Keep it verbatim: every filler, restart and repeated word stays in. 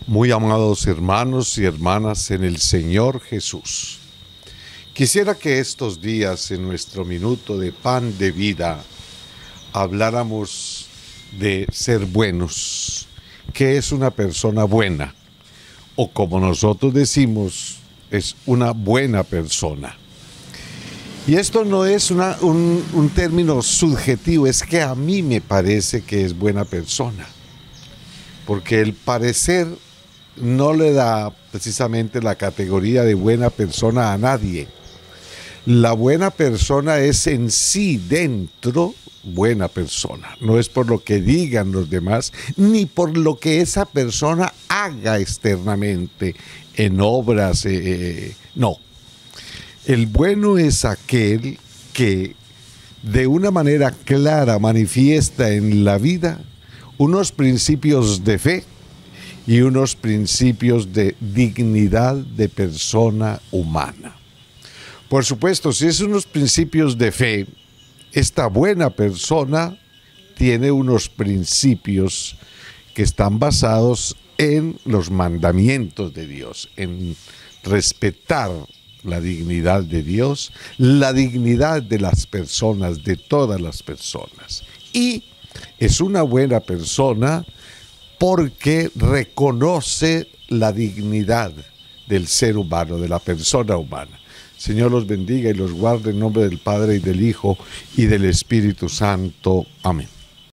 Muy amados hermanos y hermanas en el Señor Jesús, quisiera que estos días en nuestro minuto de pan de vida habláramos de ser buenos. ¿Qué es una persona buena? O como nosotros decimos, es una buena persona. Y esto no es una, un, un término subjetivo, es que a mí me parece que es buena persona. Porque el parecer no le da precisamente la categoría de buena persona a nadie. La buena persona es en sí, dentro, buena persona. No es por lo que digan los demás, ni por lo que esa persona haga externamente, en obras, eh, no. El bueno es aquel que de una manera clara manifiesta en la vida unos principios de fe y unos principios de dignidad de persona humana. Por supuesto, si es unos principios de fe, esta buena persona tiene unos principios que están basados en los mandamientos de Dios, en respetar la dignidad de Dios, la dignidad de las personas, de todas las personas. Y es una buena persona porque reconoce la dignidad del ser humano, de la persona humana. Señor los bendiga y los guarde en nombre del Padre y del Hijo y del Espíritu Santo. Amén.